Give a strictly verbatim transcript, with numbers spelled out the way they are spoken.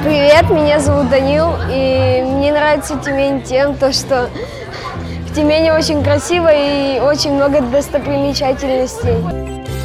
Привет, меня зовут Данил, и мне нравится Тюмень тем, то, что в Тюмени очень красиво и очень много достопримечательностей.